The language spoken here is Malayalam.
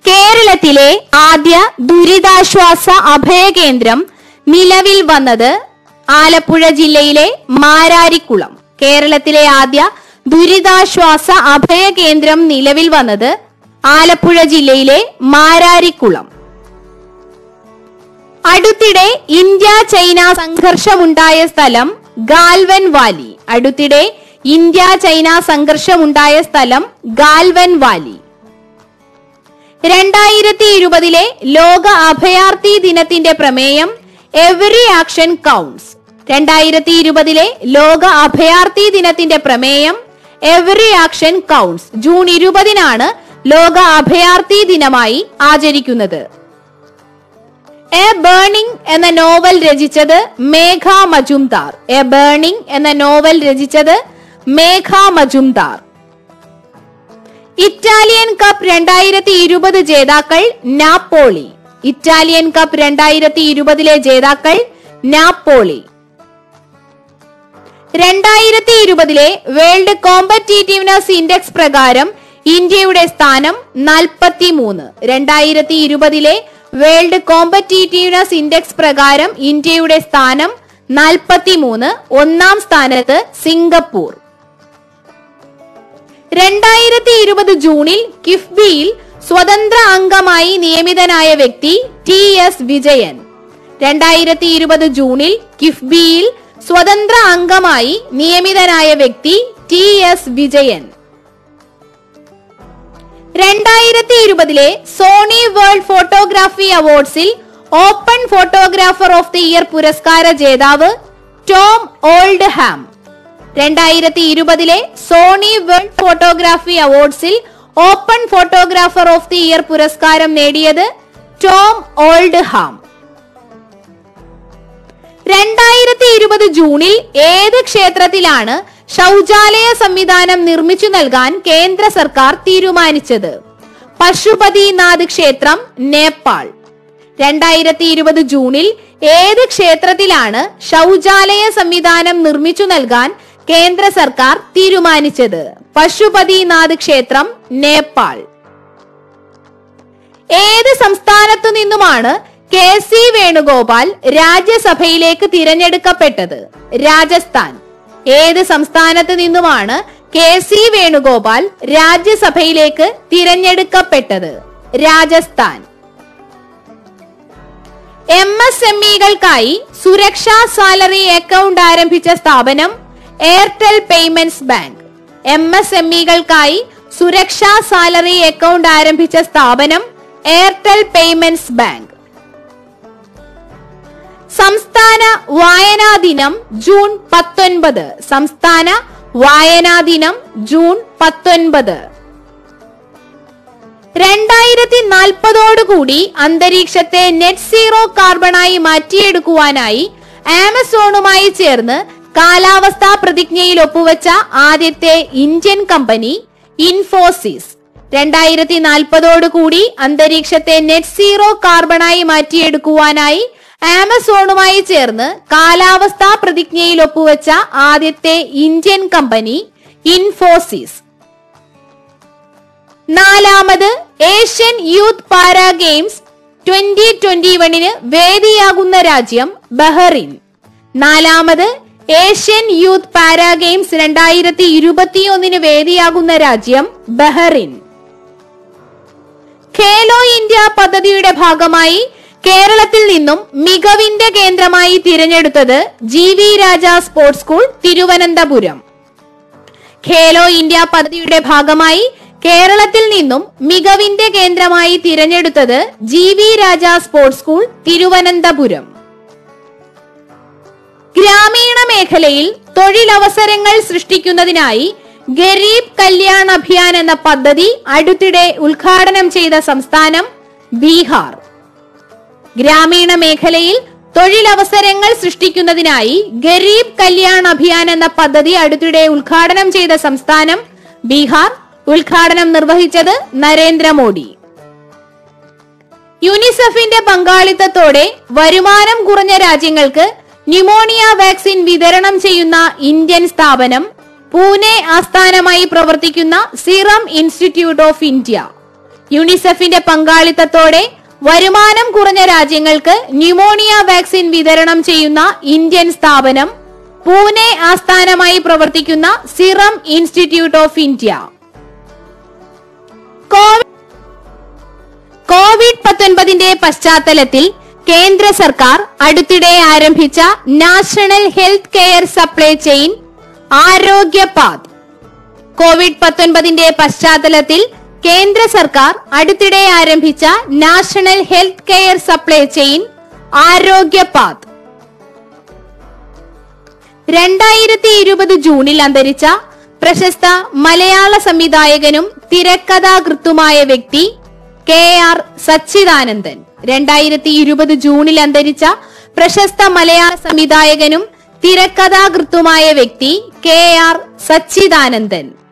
കേരളത്തിലെ ആദ്യ ദുരിതാശ്വാസ അഭയകേന്ദ്രം നിലവിൽ വന്നത് ആലപ്പുഴ ജില്ലയിലെ മാരാരിക്കുളം. കേരളത്തിലെ ആദ്യ ദുരിതാശ്വാസ അഭയകേന്ദ്രം നിലവിൽ വന്നത് ആലപ്പുഴ ജില്ലയിലെ മാരാരിക്കുളം. അടുത്തിടെ ഇന്ത്യ ചൈന സംഘർഷമുണ്ടായ സ്ഥലം ഗാൽവൻ വാലി. അടുത്തിടെ ഇന്ത്യ ചൈന സംഘർഷമുണ്ടായ സ്ഥലം ഗാൽവൻ വാലി. 2020 ലോക അഭയാർത്ഥി ദിനത്തിന്റെ പ്രമേയം എവറി ആക്ഷൻ കൗണ്ട്സ്. 2020 ലോക അഭയാർത്ഥി ദിനത്തിന്റെ പ്രമേയം എവറി ആക്ഷൻ കൗണ്ട്സ്. ജൂൺ 20 ലോക അഭയാർത്ഥി ദിനമായി ആചരിക്കുന്നത്. എ ബേണിംഗ് എന്ന നോവൽ രചിച്ചത് മേഘ മജുംദാർ. എ ബേണിംഗ് എന്ന നോവൽ രചിച്ചത് മേഘ മജുംദാർ. ഇറ്റാലിയൻ കപ്പ് 2020 ജേതാക്കൾ നാപ്പോളി. ഇറ്റാലിയൻ കപ്പ് 2020 ജേതാക്കൾ നാപ്പോളി. 2020 വേൾഡ് കോമ്പറ്റീറ്റീവ്നെസ് ഇൻഡെക്സ് പ്രകാരം ഇന്ത്യയുടെ സ്ഥാനം 43. 2020 വേൾഡ് കോമ്പറ്റീറ്റീവ്നെസ് ഇൻഡെക്സ് പ്രകാരം ഇന്ത്യയുടെ സ്ഥാനം 43. ഒന്നാം സ്ഥാനത്ത് സിംഗപ്പൂർ. 2020 ജൂണിൽ കിഫ്ബിയിൽ സ്വതന്ത്ര അംഗമായി നിയമിതനായ വ്യക്തി TS വിജയൻ. 2020 ജൂണിൽ കിഫ്ബിയിൽ സ്വതന്ത്ര അംഗമായി നിയമിതനായ വ്യക്തി TS Vijayan. 2020 Sony world photography അവാർഡ്സിൽ open photographer of the year പുരസ്കാര ജേതാവ് Tom Oldham. 2020 Sony world photography അവാർഡ്സിൽ open photographer of the year പുരസ്കാരം നേടിയത് ടോം ഓൾഡ്ഹാം. 2020 ജൂണിൽ ഏത് ക്ഷേത്രത്തിലാണ് ശൗചാലയ സംവിധാനം നിർമ്മിച്ചു നൽകാൻ കേന്ദ്ര സർക്കാർ തീരുമാനിച്ചത്? പശുപതിനാഥ് ക്ഷേത്രം, നേപ്പാൾ. 2020 ജൂണിൽ ഏത് ക്ഷേത്രത്തിലാണ് ശൗചാലയ സംവിധാനം നിർമ്മിച്ചു നൽകാൻ കേന്ദ്ര സർക്കാർ തീരുമാനിച്ചത്? പശുപതിനാഥ് ക്ഷേത്രം, നേപ്പാൾ. ഏത് സംസ്ഥാനത്തു നിന്നുമാണ് KC വേണുഗോപാൽ രാജ്യസഭയിലേക്ക് തിരഞ്ഞെടുക്കപ്പെട്ടത്? രാജസ്ഥാൻ. ഏത് സംസ്ഥാനത്ത് നിന്നുമാണ് KC വേണുഗോപാൽ രാജ്യസഭയിലേക്ക് തിരഞ്ഞെടുക്കപ്പെട്ടത്? രാജസ്ഥാൻ. MSMEകൾക്കായി സുരക്ഷാ സാലറി അക്കൗണ്ട് ആരംഭിച്ച സ്ഥാപനം എയർടെൽ പേയ്മെന്റ്സ് ബാങ്ക്. MSMEകൾക്കായി സുരക്ഷാ സാലറി അക്കൗണ്ട് ആരംഭിച്ച സ്ഥാപനം എയർടെൽ പേയ്മെന്റ്സ് ബാങ്ക്. സംസ്ഥാന വായനാ ദിനം ജൂൺ 19. സംസ്ഥാന വായനാ ദിനം ജൂൺ 19. 2040 അന്തരീക്ഷത്തെ നെറ്റ് സീറോ കാർബണായി മാറ്റിയെടുക്കുവാനായി ആമസോണുമായി ചേർന്ന് കാലാവസ്ഥാ പ്രതിജ്ഞയിൽ ഒപ്പുവെച്ച ആദ്യത്തെ ഇന്ത്യൻ കമ്പനി ഇൻഫോസിസ്. 2040 അന്തരീക്ഷത്തെ നെറ്റ് സീറോ കാർബണായി മാറ്റിയെടുക്കുവാനായി ആമസോണുമായി ചേർന്ന് കാലാവസ്ഥാ പ്രതിജ്ഞയിൽ ഒപ്പുവെച്ച ആദ്യത്തെ ഇന്ത്യൻ കമ്പനി ഇൻഫോസിസ്. 4ാമത് ഏഷ്യൻ യൂത്ത് പാരാ ഗെയിംസ് 2021 വേദിയാകുന്ന രാജ്യം ബഹ്റിൻ. 4ാമത് ഏഷ്യൻ യൂത്ത് പാരാ ഗെയിംസ് 2021 വേദിയാകുന്ന രാജ്യം ബഹ്റിൻ. ഖേലോ ഇന്ത്യ പദ്ധതിയുടെ ഭാഗമായി കേരളത്തിൽ നിന്നും മികവിന്റെ കേന്ദ്രമായി തിരഞ്ഞെടുത്തത് GV Raja sports school, Thiruvananthapuram. Khelo India പദ്ധതിയുടെ ഭാഗമായി കേരളത്തിൽ നിന്നും മികവിന്റെ കേന്ദ്രമായി തിരഞ്ഞെടുത്തത് GV Raja sports school, Thiruvananthapuram. ഗ്രാമീണ മേഖലയിൽ തൊഴിലവസരങ്ങൾ സൃഷ്ടിക്കുന്നതിനായി ഗരീബ് കല്യാൺ അഭിയാൻ എന്ന പദ്ധതി അടുത്തിടെ ഉദ്ഘാടനം ചെയ്ത സംസ്ഥാനം ബീഹാർ. ഗ്രാമീണ മേഖലയിൽ തൊഴിലവസരങ്ങൾ സൃഷ്ടിക്കുന്നതിനായി ഗരീബ് കല്യാൺ അഭിയാൻ എന്ന പദ്ധതി അടുത്തിടെ ഉദ്ഘാടനം ചെയ്ത സംസ്ഥാനം ബീഹാർ. ഉദ്ഘാടനം നിർവഹിച്ചത് നരേന്ദ്രമോദി. യുനിസെഫിന്റെ പങ്കാളിത്തത്തോടെ വരുമാനം കുറഞ്ഞ രാജ്യങ്ങൾക്ക് ന്യൂമോണിയ വാക്സിൻ വിതരണം ചെയ്യുന്ന ഇന്ത്യൻ സ്ഥാപനം പൂനെ ആസ്ഥാനമായി പ്രവർത്തിക്കുന്ന സീറം ഇൻസ്റ്റിറ്റ്യൂട്ട് ഓഫ് ഇന്ത്യ. യുണിസെഫിന്റെ പങ്കാളിത്തത്തോടെ വരുമാനം കുറഞ്ഞ രാജ്യങ്ങൾക്ക് ന്യൂമോണിയ വാക്സിൻ വിതരണം ചെയ്യുന്ന ഇന്ത്യൻ സ്ഥാപനം പൂനെ ആസ്ഥാനമായി പ്രവർത്തിക്കുന്ന സിറം ഇൻസ്റ്റിറ്റ്യൂട്ട് ഓഫ് ഇന്ത്യ. കോവിഡ്-19 പശ്ചാത്തലത്തിൽ കേന്ദ്ര സർക്കാർ അടുത്തിടെ ആരംഭിച്ച national health care supply chain Arogyapath. കോവിഡ്-19 പശ്ചാത്തലത്തിൽ കേന്ദ്ര സർക്കാർ അടുത്തിടെ ആരംഭിച്ച national health care supply chain Arogyapath 2020 ജൂണിൽ അന്തരിച്ച പ്രശസ്ത മലയാള സംവിധായകനും തിരക്കഥാകൃത്തുമായ വ്യക്തി KR സച്ചിദാനന്ദൻ. 2020 ജൂണിൽ അന്തരിച്ച പ്രശസ്ത മലയാള സംവിധായകനും തിരക്കഥാകൃത്തുമായ വ്യക്തി KR സച്ചിദാനന്ദൻ.